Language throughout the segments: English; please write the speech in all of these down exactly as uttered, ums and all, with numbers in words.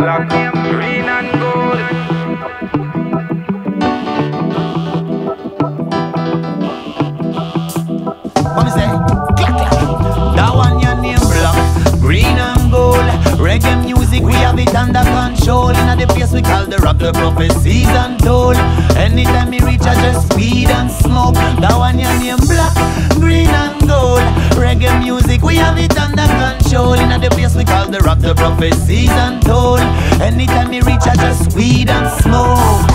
black, green and gold. What me say? Clack, clack. That one your name black, green and gold. Reggae music, we have it under control. In the place we call the rock, the prophecies untold. Anytime me reach, I just weed and smoke. That one your name black, green and gold. Reggae music, we have it under control. In the place we call the rock, the prophecies untold. Anytime me reach, I just weed and smoke.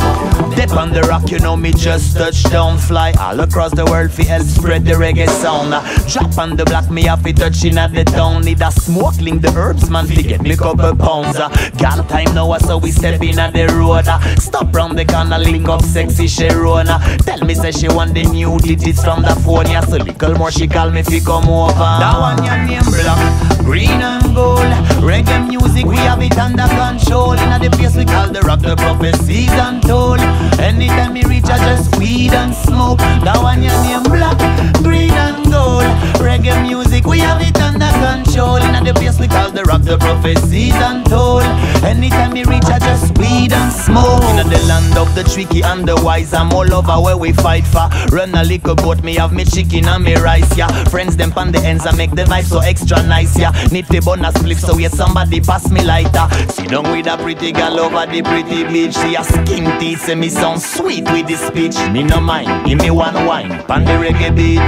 Dip on the rock, you know me just touch down. Fly all across the world fi help spread the reggae sound. Drop on the block, me have it touching at the town. Need a smoke, link the herbs, man, fi get me couple pounds. Got time now, so we step in at the road. Stop round the corner, link up sexy Sharona. Tell me say she want the new digits from the phone. Yeah, so little more she call me fi come over. That one your name black, green and gold. Reggae music, we have it under control. In the place we call the rock, the prophecies untold. Anytime me reach, I just weed and smoke. That one your name black, green and gold. Reggae music, we have it under control. In the place we call the rock, the prophecies untold. Anytime me reach, I just weed and smoke. In the land of the tricky and the wise, I'm all over where we fight for. Run a little boat, me have me chicken and me rice, yeah. Friends them pan the ends and make the vibe so extra nice, yeah. Need the bonus flip, so yeah, somebody pass me lighter. Sit down with a pretty girl over the pretty beach. She a skin teeth, say me sound sweet with this speech. Me no mind, give me one wine, pan the reggae beat.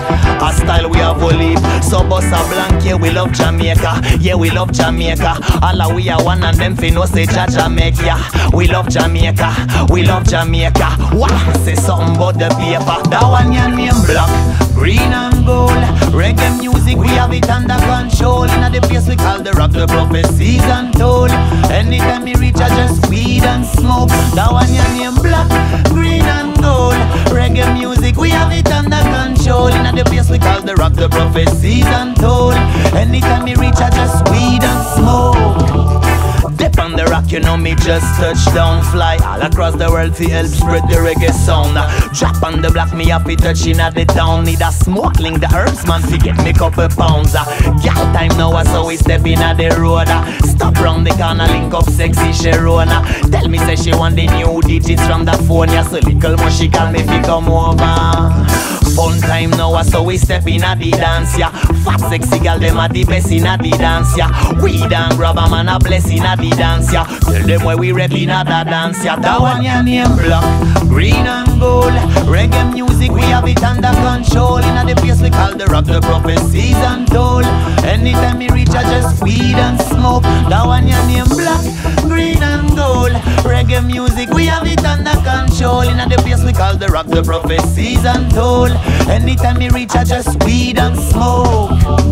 A style we have a leap. So boss a blank, yeah, we love Jamaica. Yeah, we love Jamaica. All we are one and them fi no say Jah Jamaica. Yeah, we love Jamaica, we love Jamaica. Wow, say something about the paper. That one your name black, green and gold. Reggae music, we have it under control. In the place we call the rock, the prophecies untold. Anytime me reach, I just weed and smoke. That one your name black, green and gold. Reggae music, we have it under control. In the place we call the rock, the prophecies untold. Anytime me reach, I just weed and smoke. Dip on the rock, you know me just touch down. Fly all across the world to help spread the reggae sound. Drop on the block, me happy touching at the town. Need a smoke, link the herbs, man, to get me couple pounds. Gal time now, so we step in at the road. Stop round the corner, link up sexy Sharona. Tell me say she want the new digits from the phone. Yeah, so little more she call me fi come over. Fun time now, so we step in at the dance, yeah. Fat sexy girl, them are the best in at the dance, yeah. We done grab a man a blessing at the dance, yeah. Tell them where we rap in at the dance, yeah. That one your name black, green and gold. Reggae music, we have it under control. In the place we call the rock, the prophecies untold. Anytime me reach, I just weed and smoke. That one your name black, green and gold. Reggae music, we have it under control. In the place we call the rock, the prophecies untold. Anytime me reach, I just weed and smoke.